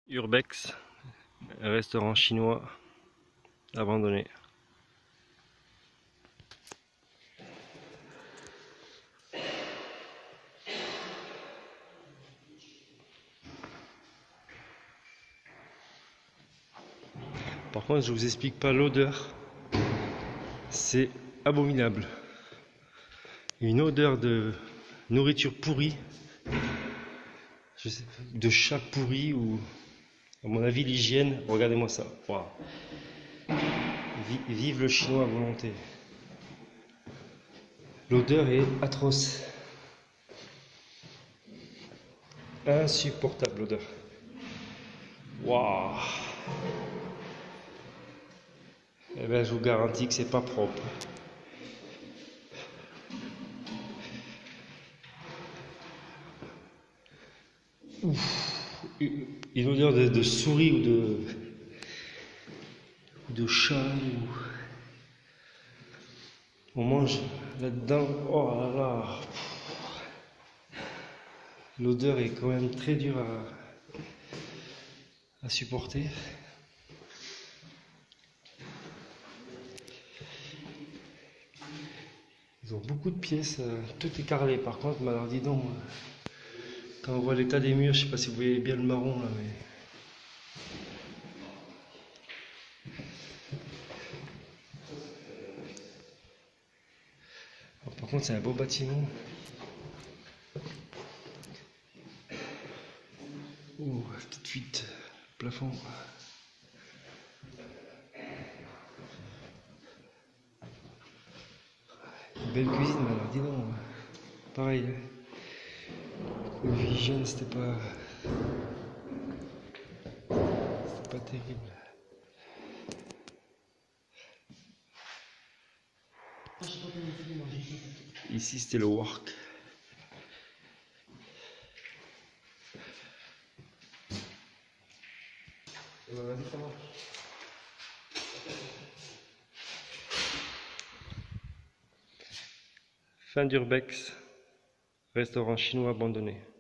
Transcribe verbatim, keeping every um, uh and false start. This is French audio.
Urbex, restaurant chinois abandonné. Par contre, je vous explique pas l'odeur, c'est abominable. Une odeur de nourriture pourrie, je sais, de chat pourri ou, à mon avis, l'hygiène. Regardez-moi ça. Wow. Vive le chinois à volonté. L'odeur est atroce. Insupportable l'odeur. Waouh. Eh ben, je vous garantis que c'est pas propre. Ouf. Une odeur de, de souris ou de, de chat. Ou... On mange là-dedans. Oh là là. L'odeur est quand même très dure à, à supporter. Ils ont beaucoup de pièces, tout est carrelé. Par contre, bah alors dis donc, quand on voit l'état des murs, je sais pas si vous voyez bien le marron là, mais alors, par contre, c'est un beau bâtiment. Ouh, petite fuite, plafond. Belle cuisine, mais alors dis donc, pareil. L'hygiène, c'était pas, c'était pas terrible. Ici, c'était le work. Fin d'Urbex, restaurant chinois abandonné.